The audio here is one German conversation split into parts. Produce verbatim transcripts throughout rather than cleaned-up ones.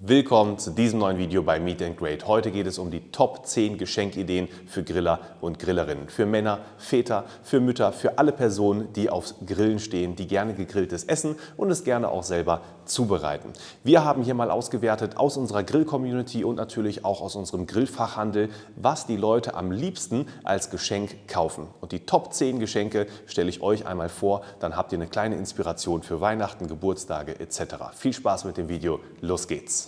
Willkommen zu diesem neuen Video bei Meet and Great. Heute geht es um die Top zehn Geschenkideen für Griller und Grillerinnen. Für Männer, Väter, für Mütter, für alle Personen, die aufs Grillen stehen, die gerne gegrilltes essen und es gerne auch selber zubereiten. Wir haben hier mal ausgewertet aus unserer Grill-Community und natürlich auch aus unserem Grillfachhandel, was die Leute am liebsten als Geschenk kaufen. Und die Top zehn Geschenke stelle ich euch einmal vor, dann habt ihr eine kleine Inspiration für Weihnachten, Geburtstage et cetera. Viel Spaß mit dem Video, los geht's!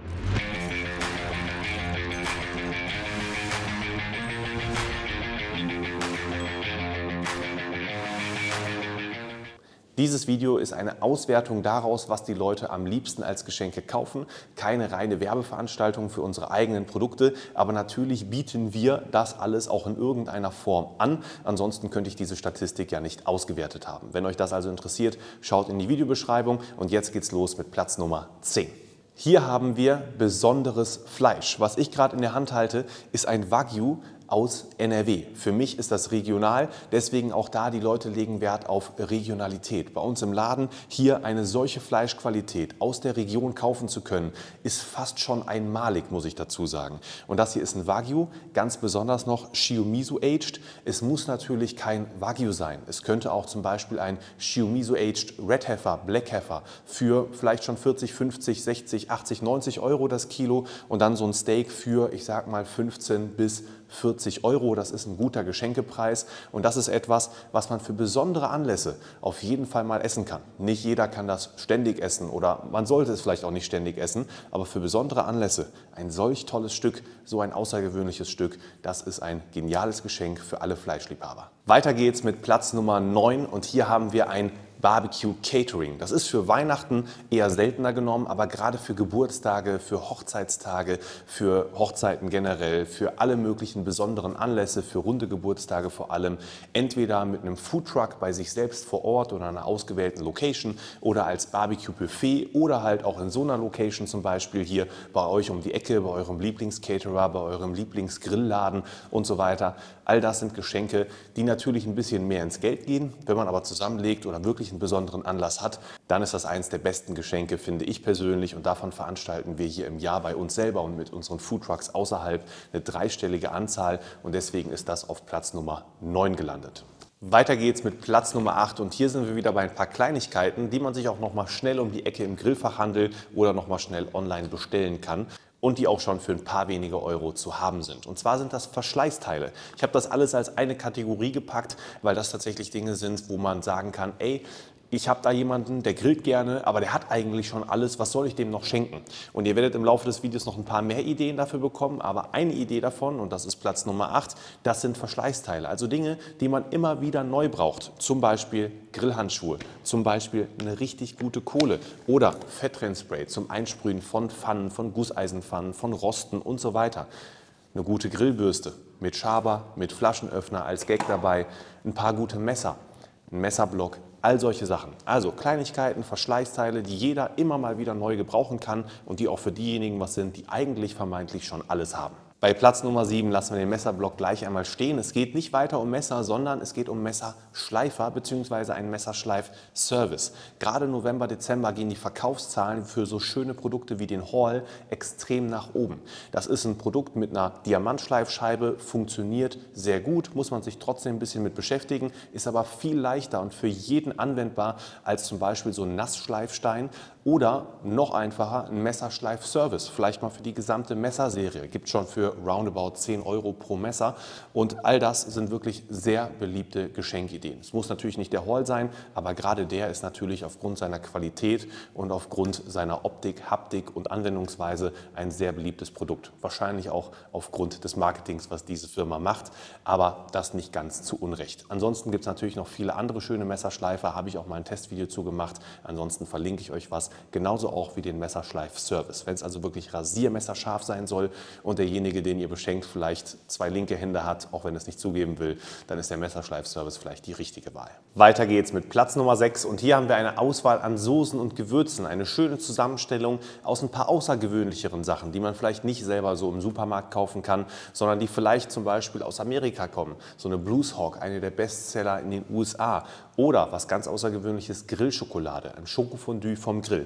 Dieses Video ist eine Auswertung daraus, was die Leute am liebsten als Geschenke kaufen. Keine reine Werbeveranstaltung für unsere eigenen Produkte, aber natürlich bieten wir das alles auch in irgendeiner Form an. Ansonsten könnte ich diese Statistik ja nicht ausgewertet haben. Wenn euch das also interessiert, schaut in die Videobeschreibung und jetzt geht's los mit Platz Nummer zehn. Hier haben wir besonderes Fleisch. Was ich gerade in der Hand halte, ist ein Wagyu aus N R W. Für mich ist das regional, deswegen auch da, die Leute legen Wert auf Regionalität. Bei uns im Laden hier eine solche Fleischqualität aus der Region kaufen zu können, ist fast schon einmalig, muss ich dazu sagen. Und das hier ist ein Wagyu, ganz besonders noch Shiomizu Aged. Es muss natürlich kein Wagyu sein. Es könnte auch zum Beispiel ein Shiomizu Aged Red Heifer, Black Heifer für vielleicht schon vierzig, fünfzig, sechzig, achtzig, neunzig Euro das Kilo und dann so ein Steak für, ich sag mal, fünfzehn bis vierzig Euro, das ist ein guter Geschenkepreis und das ist etwas, was man für besondere Anlässe auf jeden Fall mal essen kann. Nicht jeder kann das ständig essen oder man sollte es vielleicht auch nicht ständig essen, aber für besondere Anlässe ein solch tolles Stück, so ein außergewöhnliches Stück, das ist ein geniales Geschenk für alle Fleischliebhaber. Weiter geht's mit Platz Nummer neun und hier haben wir ein Barbecue Catering. Das ist für Weihnachten eher seltener genommen, aber gerade für Geburtstage, für Hochzeitstage, für Hochzeiten generell, für alle möglichen besonderen Anlässe, für runde Geburtstage vor allem, entweder mit einem Foodtruck bei sich selbst vor Ort oder einer ausgewählten Location oder als Barbecue Buffet oder halt auch in so einer Location zum Beispiel hier bei euch um die Ecke, bei eurem Lieblingscaterer, bei eurem Lieblingsgrillladen und so weiter. All das sind Geschenke, die natürlich ein bisschen mehr ins Geld gehen. Wenn man aber zusammenlegt oder wirklich einen besonderen Anlass hat, dann ist das eins der besten Geschenke, finde ich persönlich. Und davon veranstalten wir hier im Jahr bei uns selber und mit unseren Foodtrucks außerhalb eine dreistellige Anzahl. Und deswegen ist das auf Platz Nummer neun gelandet. Weiter geht's mit Platz Nummer acht und hier sind wir wieder bei ein paar Kleinigkeiten, die man sich auch noch mal schnell um die Ecke im Grillfachhandel oder noch mal schnell online bestellen kann und die auch schon für ein paar wenige Euro zu haben sind. Und zwar sind das Verschleißteile. Ich habe das alles als eine Kategorie gepackt, weil das tatsächlich Dinge sind, wo man sagen kann, ey, ich habe da jemanden, der grillt gerne, aber der hat eigentlich schon alles, was soll ich dem noch schenken? Und ihr werdet im Laufe des Videos noch ein paar mehr Ideen dafür bekommen, aber eine Idee davon, und das ist Platz Nummer acht, das sind Verschleißteile. Also Dinge, die man immer wieder neu braucht. Zum Beispiel Grillhandschuhe, zum Beispiel eine richtig gute Kohle oder Fettrennspray zum Einsprühen von Pfannen, von Gusseisenpfannen, von Rosten und so weiter. Eine gute Grillbürste mit Schaber, mit Flaschenöffner als Gag dabei, ein paar gute Messer, ein Messerblock, all solche Sachen. Also Kleinigkeiten, Verschleißteile, die jeder immer mal wieder neu gebrauchen kann und die auch für diejenigen was sind, die eigentlich vermeintlich schon alles haben. Bei Platz Nummer sieben lassen wir den Messerblock gleich einmal stehen. Es geht nicht weiter um Messer, sondern es geht um Messerschleifer bzw. einen Messerschleif-Service. Gerade November, Dezember gehen die Verkaufszahlen für so schöne Produkte wie den Hall extrem nach oben. Das ist ein Produkt mit einer Diamantschleifscheibe, funktioniert sehr gut, muss man sich trotzdem ein bisschen mit beschäftigen, ist aber viel leichter und für jeden anwendbar als zum Beispiel so ein Nassschleifstein oder noch einfacher ein Messerschleif-Service, vielleicht mal für die gesamte Messerserie. Gibt schon für roundabout zehn Euro pro Messer und all das sind wirklich sehr beliebte Geschenkideen. Es muss natürlich nicht der Hall sein, aber gerade der ist natürlich aufgrund seiner Qualität und aufgrund seiner Optik, Haptik und Anwendungsweise ein sehr beliebtes Produkt. Wahrscheinlich auch aufgrund des Marketings, was diese Firma macht, aber das nicht ganz zu Unrecht. Ansonsten gibt es natürlich noch viele andere schöne Messerschleifer, habe ich auch mal ein Testvideo zu gemacht. Ansonsten verlinke ich euch was, genauso auch wie den Messerschleif-Service. Wenn es also wirklich rasiermesserscharf sein soll und derjenige, den ihr beschenkt, vielleicht zwei linke Hände hat, auch wenn es nicht zugeben will, dann ist der Messerschleif-Service vielleicht die richtige Wahl. Weiter geht's mit Platz Nummer sechs und hier haben wir eine Auswahl an Soßen und Gewürzen, eine schöne Zusammenstellung aus ein paar außergewöhnlicheren Sachen, die man vielleicht nicht selber so im Supermarkt kaufen kann, sondern die vielleicht zum Beispiel aus Amerika kommen. So eine Blues Hawk, eine der Bestseller in den U S A oder was ganz Außergewöhnliches, Grillschokolade, ein Schokofondue vom Grill.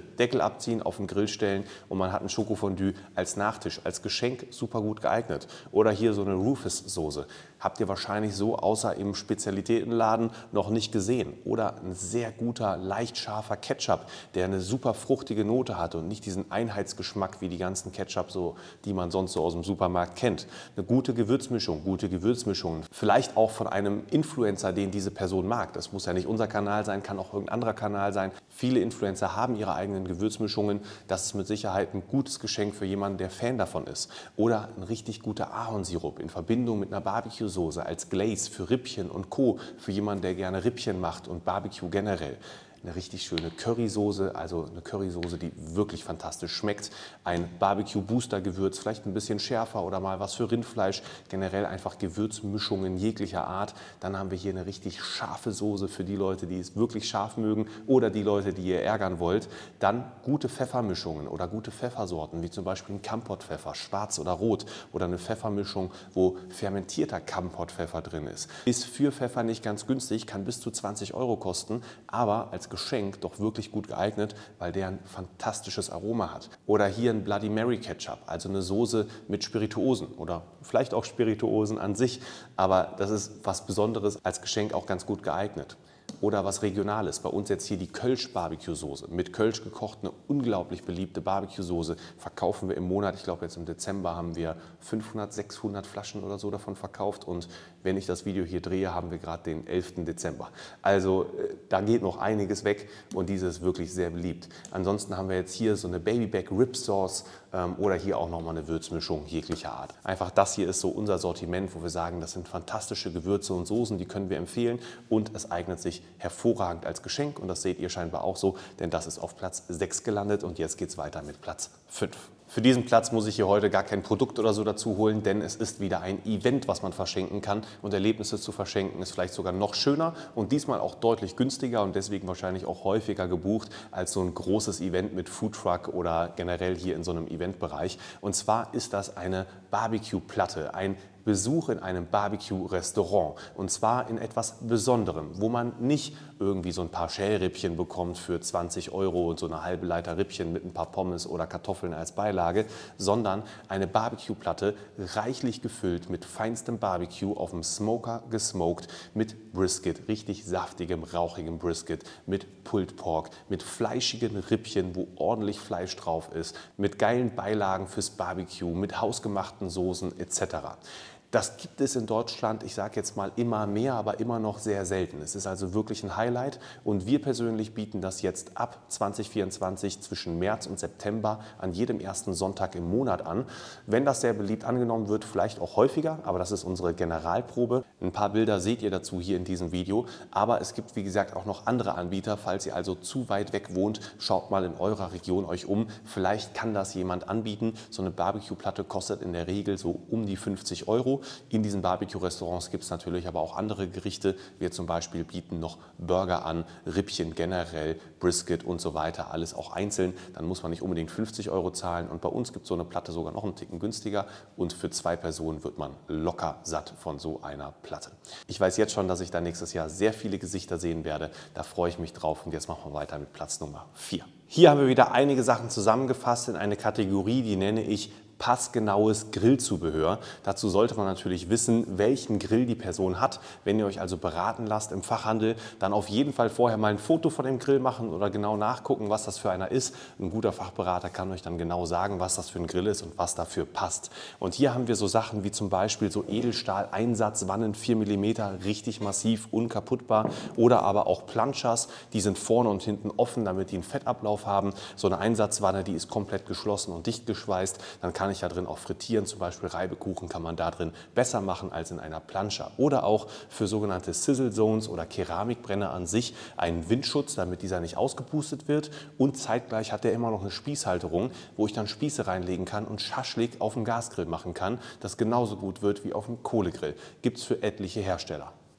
Deckel abziehen, auf den Grill stellen und man hat ein Schokofondue als Nachtisch, als Geschenk super gut geeignet. Oder hier so eine Rufus-Soße. Habt ihr wahrscheinlich so außer im Spezialitätenladen noch nicht gesehen. Oder ein sehr guter, leicht scharfer Ketchup, der eine super fruchtige Note hat und nicht diesen Einheitsgeschmack wie die ganzen Ketchup, so, die man sonst so aus dem Supermarkt kennt. Eine gute Gewürzmischung, gute Gewürzmischungen. Vielleicht auch von einem Influencer, den diese Person mag. Das muss ja nicht unser Kanal sein, kann auch irgendein anderer Kanal sein. Viele Influencer haben ihre eigenen Gewürzmischungen. Das ist mit Sicherheit ein gutes Geschenk für jemanden, der Fan davon ist. Oder ein richtig guter Ahornsirup in Verbindung mit einer Barbecue-Soße als Glaze für Rippchen und Co. Für jemanden, der gerne Rippchen macht und Barbecue generell. Eine richtig schöne Currysoße, also eine Currysoße, die wirklich fantastisch schmeckt. Ein Barbecue-Booster-Gewürz, vielleicht ein bisschen schärfer oder mal was für Rindfleisch. Generell einfach Gewürzmischungen jeglicher Art. Dann haben wir hier eine richtig scharfe Soße für die Leute, die es wirklich scharf mögen oder die Leute, die ihr ärgern wollt. Dann gute Pfeffermischungen oder gute Pfeffersorten, wie zum Beispiel ein Kampotpfeffer, schwarz oder rot. Oder eine Pfeffermischung, wo fermentierter Kampotpfeffer drin ist. Ist für Pfeffer nicht ganz günstig, kann bis zu zwanzig Euro kosten, aber als Geschenk doch wirklich gut geeignet, weil der ein fantastisches Aroma hat. Oder hier ein Bloody Mary Ketchup, also eine Soße mit Spirituosen oder vielleicht auch Spirituosen an sich, aber das ist was Besonderes, als Geschenk auch ganz gut geeignet. Oder was Regionales. Bei uns jetzt hier die Kölsch-Barbecue-Soße. Mit Kölsch gekocht, eine unglaublich beliebte Barbecue-Soße. Verkaufen wir im Monat, ich glaube jetzt im Dezember haben wir fünfhundert, sechshundert Flaschen oder so davon verkauft. Und wenn ich das Video hier drehe, haben wir gerade den elften Dezember. Also da geht noch einiges weg und diese ist wirklich sehr beliebt. Ansonsten haben wir jetzt hier so eine Baby-Back Rib Sauce ähm, oder hier auch nochmal eine Würzmischung jeglicher Art. Einfach das hier ist so unser Sortiment, wo wir sagen, das sind fantastische Gewürze und Soßen, die können wir empfehlen und es eignet sich hervorragend als Geschenk und das seht ihr scheinbar auch so, denn das ist auf Platz sechs gelandet und jetzt geht es weiter mit Platz fünf. Für diesen Platz muss ich hier heute gar kein Produkt oder so dazu holen, denn es ist wieder ein Event, was man verschenken kann und Erlebnisse zu verschenken ist vielleicht sogar noch schöner und diesmal auch deutlich günstiger und deswegen wahrscheinlich auch häufiger gebucht als so ein großes Event mit Foodtruck oder generell hier in so einem Eventbereich. Und zwar ist das eine Barbecue-Platte, ein Besuch in einem Barbecue-Restaurant und zwar in etwas Besonderem, wo man nicht irgendwie so ein paar Schälrippchen bekommt für zwanzig Euro und so eine halbe Leiter Rippchen mit ein paar Pommes oder Kartoffeln als Beilage, sondern eine Barbecue-Platte reichlich gefüllt mit feinstem Barbecue auf dem Smoker gesmoked, mit Brisket, richtig saftigem, rauchigem Brisket, mit Pulled Pork, mit fleischigen Rippchen, wo ordentlich Fleisch drauf ist, mit geilen Beilagen fürs Barbecue, mit hausgemachten Soßen et cetera. Das gibt es in Deutschland, ich sage jetzt mal immer mehr, aber immer noch sehr selten. Es ist also wirklich ein Highlight und wir persönlich bieten das jetzt ab zwanzig vierundzwanzig zwischen März und September an jedem ersten Sonntag im Monat an. Wenn das sehr beliebt angenommen wird, vielleicht auch häufiger, aber das ist unsere Generalprobe. Ein paar Bilder seht ihr dazu hier in diesem Video, aber es gibt wie gesagt auch noch andere Anbieter. Falls ihr also zu weit weg wohnt, schaut mal in eurer Region euch um. Vielleicht kann das jemand anbieten. So eine Barbecue-Platte kostet in der Regel so um die fünfzig Euro. In diesen Barbecue-Restaurants gibt es natürlich aber auch andere Gerichte. Wir zum Beispiel bieten noch Burger an, Rippchen generell, Brisket und so weiter, alles auch einzeln. Dann muss man nicht unbedingt fünfzig Euro zahlen und bei uns gibt es so eine Platte sogar noch einen Ticken günstiger und für zwei Personen wird man locker satt von so einer Platte. Ich weiß jetzt schon, dass ich da nächstes Jahr sehr viele Gesichter sehen werde. Da freue ich mich drauf und jetzt machen wir weiter mit Platz Nummer vier. Hier haben wir wieder einige Sachen zusammengefasst in eine Kategorie, die nenne ich passgenaues Grillzubehör. Dazu sollte man natürlich wissen, welchen Grill die Person hat. Wenn ihr euch also beraten lasst im Fachhandel, dann auf jeden Fall vorher mal ein Foto von dem Grill machen oder genau nachgucken, was das für einer ist. Ein guter Fachberater kann euch dann genau sagen, was das für ein Grill ist und was dafür passt. Und hier haben wir so Sachen wie zum Beispiel so Edelstahl-Einsatzwannen, vier Millimeter, richtig massiv, unkaputtbar. Oder aber auch Planchas, die sind vorne und hinten offen, damit die einen Fettablauf haben. So eine Einsatzwanne, die ist komplett geschlossen und dicht geschweißt. Dann kann ich da drin auch frittieren, zum Beispiel Reibekuchen kann man da drin besser machen als in einer Plancha. Oder auch für sogenannte Sizzle Zones oder Keramikbrenner an sich einen Windschutz, damit dieser nicht ausgepustet wird und zeitgleich hat der immer noch eine Spießhalterung, wo ich dann Spieße reinlegen kann und Schaschlik auf dem Gasgrill machen kann, das genauso gut wird wie auf dem Kohlegrill. Gibt es für etliche Hersteller.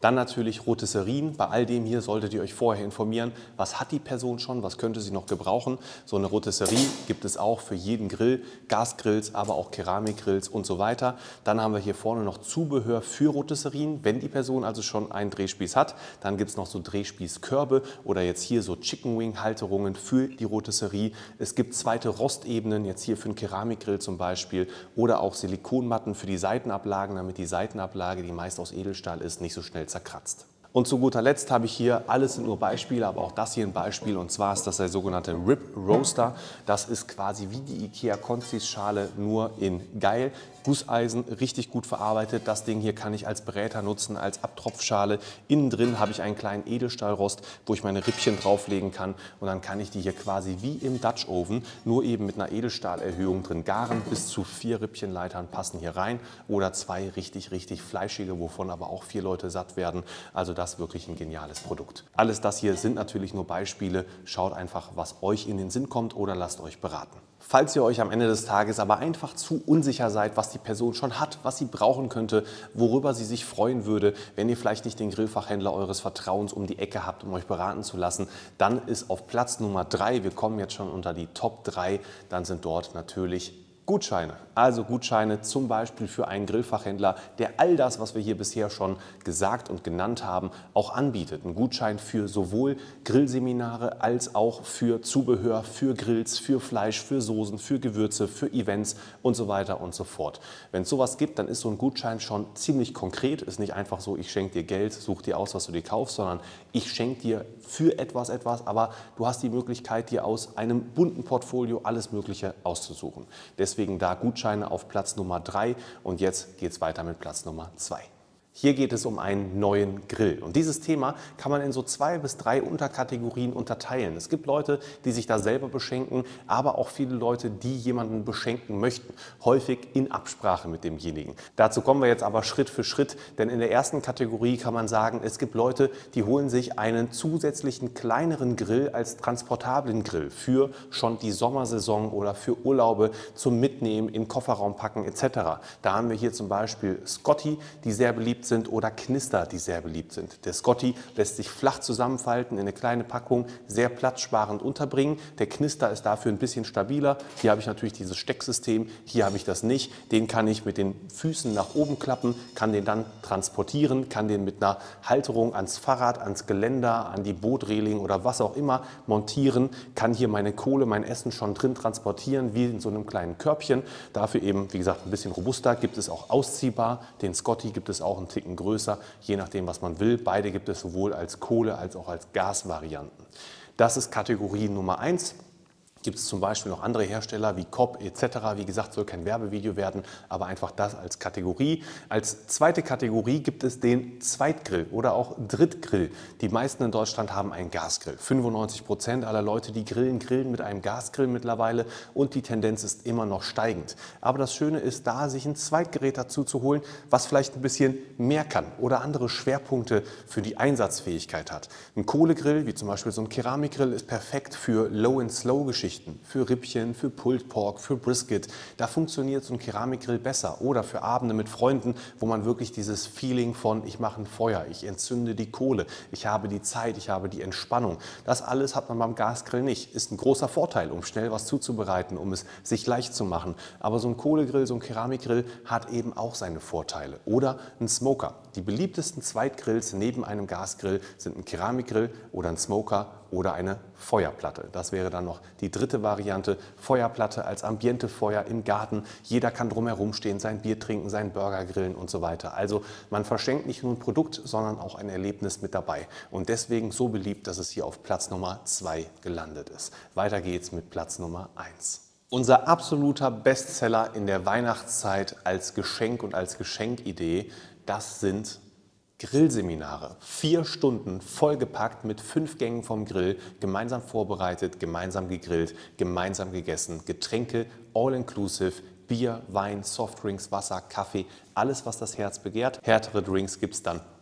Dann natürlich Rotisserien. Bei all dem hier solltet ihr euch vorher informieren, was hat die Person schon, was könnte sie noch gebrauchen. So eine Rotisserie gibt es auch für jeden Grill, Gasgrills, aber auch Keramikgrills und so weiter. Dann haben wir hier vorne noch Zubehör für Rotisserien. Wenn die Person also schon einen Drehspieß hat, dann gibt es noch so Drehspießkörbe oder jetzt hier so Chicken Wing Halterungen für die Rotisserie. Es gibt zweite Rostebenen, jetzt hier für einen Keramikgrill zum Beispiel, oder auch Silikonmatten für die Seitenablagen, damit die Seitenablage, die meist aus Edelstahl ist, nicht so schnell zerkratzt. Und zu guter Letzt habe ich hier, alles sind nur Beispiele, aber auch das hier ein Beispiel, und zwar ist das der sogenannte Rib Roaster. Das ist quasi wie die IKEA Consis Schale, nur in geil. Gusseisen, richtig gut verarbeitet. Das Ding hier kann ich als Bräter nutzen, als Abtropfschale. Innen drin habe ich einen kleinen Edelstahlrost, wo ich meine Rippchen drauflegen kann, und dann kann ich die hier quasi wie im Dutch Oven, nur eben mit einer Edelstahlerhöhung drin garen. Bis zu vier Rippchenleitern passen hier rein oder zwei richtig, richtig fleischige, wovon aber auch vier Leute satt werden. Also das ist wirklich ein geniales Produkt. Alles das hier sind natürlich nur Beispiele. Schaut einfach, was euch in den Sinn kommt, oder lasst euch beraten. Falls ihr euch am Ende des Tages aber einfach zu unsicher seid, was die Person schon hat, was sie brauchen könnte, worüber sie sich freuen würde, wenn ihr vielleicht nicht den Grillfachhändler eures Vertrauens um die Ecke habt, um euch beraten zu lassen, dann ist auf Platz Nummer drei, wir kommen jetzt schon unter die Top drei, dann sind dort natürlich Gutscheine. Also Gutscheine zum Beispiel für einen Grillfachhändler, der all das, was wir hier bisher schon gesagt und genannt haben, auch anbietet. Ein Gutschein für sowohl Grillseminare als auch für Zubehör, für Grills, für Fleisch, für Soßen, für Gewürze, für Events und so weiter und so fort. Wenn es sowas gibt, dann ist so ein Gutschein schon ziemlich konkret. Ist nicht einfach so, ich schenke dir Geld, such dir aus, was du dir kaufst, sondern ich schenke dir für etwas etwas, aber du hast die Möglichkeit, dir aus einem bunten Portfolio alles Mögliche auszusuchen. Deswegen da Gutscheine auf Platz Nummer drei, und jetzt geht es weiter mit Platz Nummer zwei. Hier geht es um einen neuen Grill, und dieses Thema kann man in so zwei bis drei Unterkategorien unterteilen. Es gibt Leute, die sich da selber beschenken, aber auch viele Leute, die jemanden beschenken möchten, häufig in Absprache mit demjenigen. Dazu kommen wir jetzt aber Schritt für Schritt, denn in der ersten Kategorie kann man sagen, es gibt Leute, die holen sich einen zusätzlichen kleineren Grill als transportablen Grill für schon die Sommersaison oder für Urlaube zum Mitnehmen, in den Kofferraum packen et cetera. Da haben wir hier zum Beispiel Scotty, die sehr beliebt sind, oder Knister, die sehr beliebt sind. Der Scotty lässt sich flach zusammenfalten in eine kleine Packung, sehr platzsparend unterbringen. Der Knister ist dafür ein bisschen stabiler. Hier habe ich natürlich dieses Stecksystem, hier habe ich das nicht. Den kann ich mit den Füßen nach oben klappen, kann den dann transportieren, kann den mit einer Halterung ans Fahrrad, ans Geländer, an die Bootreling oder was auch immer montieren, kann hier meine Kohle, mein Essen schon drin transportieren, wie in so einem kleinen Körbchen. Dafür eben, wie gesagt, ein bisschen robuster. Gibt es auch ausziehbar. Den Scotty gibt es auch ein Ticken größer, je nachdem, was man will. Beide gibt es sowohl als Kohle- als auch als Gasvarianten. Das ist Kategorie Nummer eins. Gibt es zum Beispiel noch andere Hersteller wie Cobb et cetera. Wie gesagt, soll kein Werbevideo werden, aber einfach das als Kategorie. Als zweite Kategorie gibt es den Zweitgrill oder auch Drittgrill. Die meisten in Deutschland haben einen Gasgrill. fünfundneunzig Prozent aller Leute, die grillen, grillen mit einem Gasgrill mittlerweile, und die Tendenz ist immer noch steigend. Aber das Schöne ist da, sich ein Zweitgerät dazu zu holen, was vielleicht ein bisschen mehr kann oder andere Schwerpunkte für die Einsatzfähigkeit hat. Ein Kohlegrill, wie zum Beispiel so ein Keramikgrill, ist perfekt für Low-and-Slow-Geschichten. Für Rippchen, für Pulled Pork, für Brisket. Da funktioniert so ein Keramikgrill besser. Oder für Abende mit Freunden, wo man wirklich dieses Feeling von, ich mache ein Feuer, ich entzünde die Kohle, ich habe die Zeit, ich habe die Entspannung. Das alles hat man beim Gasgrill nicht. Ist ein großer Vorteil, um schnell was zuzubereiten, um es sich leicht zu machen. Aber so ein Kohlegrill, so ein Keramikgrill hat eben auch seine Vorteile. Oder ein Smoker. Die beliebtesten Zweitgrills neben einem Gasgrill sind ein Keramikgrill oder ein Smoker oder eine Feuerplatte. Das wäre dann noch die dritte Variante. Feuerplatte als Ambientefeuer im Garten. Jeder kann drumherum stehen, sein Bier trinken, seinen Burger grillen und so weiter. Also man verschenkt nicht nur ein Produkt, sondern auch ein Erlebnis mit dabei. Und deswegen so beliebt, dass es hier auf Platz Nummer zwei gelandet ist. Weiter geht's mit Platz Nummer eins. Unser absoluter Bestseller in der Weihnachtszeit als Geschenk und als Geschenkidee, das sind Grillseminare. Vier Stunden vollgepackt mit fünf Gängen vom Grill, gemeinsam vorbereitet, gemeinsam gegrillt, gemeinsam gegessen, Getränke all-inclusive, Bier, Wein, Softdrinks, Wasser, Kaffee, alles, was das Herz begehrt. Härtere Drinks gibt es dann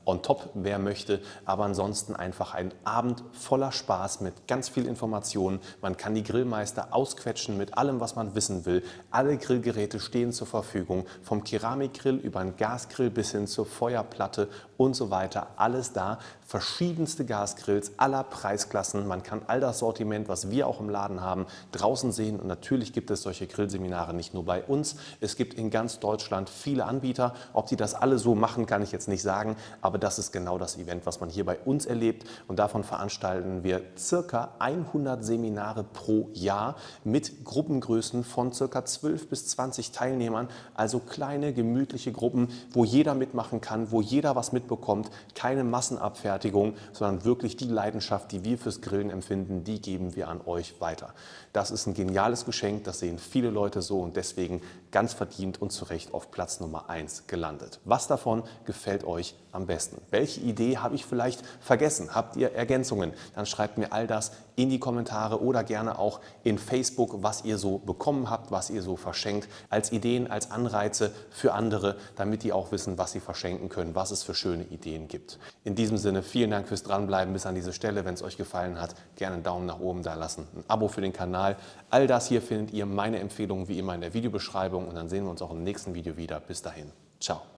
on top, wer möchte. Aber ansonsten einfach ein Abend voller Spaß mit ganz viel Informationen. Man kann die Grillmeister ausquetschen mit allem, was man wissen will. Alle Grillgeräte stehen zur Verfügung, vom Keramikgrill über einen Gasgrill bis hin zur Feuerplatte und so weiter. Alles da, verschiedenste Gasgrills aller Preisklassen. Man kann all das Sortiment, was wir auch im Laden haben, draußen sehen. Und natürlich gibt es solche Grillseminare nicht nur bei uns. Es gibt in ganz Deutschland viele Anbieter. Ob die das alle so machen, kann ich jetzt nicht sagen. Aber das ist genau das Event, was man hier bei uns erlebt. Und davon veranstalten wir circa hundert Seminare pro Jahr mit Gruppengrößen von circa zwölf bis zwanzig Teilnehmern. Also kleine, gemütliche Gruppen, wo jeder mitmachen kann, wo jeder was mitbekommt. Keine Massenabfertigung, sondern wirklich die Leidenschaft, die wir fürs Grillen empfinden, die geben wir an euch weiter. Das ist ein geniales Geschenk, das sehen viele Leute so und deswegen ganz verdient und zu Recht auf Platz Nummer eins gelandet. Was davon gefällt euch am besten? Welche Idee habe ich vielleicht vergessen? Habt ihr Ergänzungen? Dann schreibt mir all das in die Kommentare oder gerne auch in Facebook, was ihr so bekommen habt, was ihr so verschenkt, als Ideen, als Anreize für andere, damit die auch wissen, was sie verschenken können, was es für schöne Ideen gibt. In diesem Sinne, vielen Dank fürs Dranbleiben bis an diese Stelle. Wenn es euch gefallen hat, gerne einen Daumen nach oben da lassen, ein Abo für den Kanal. All das hier findet ihr, meine Empfehlungen wie immer in der Videobeschreibung und dann sehen wir uns auch im nächsten Video wieder. Bis dahin, ciao.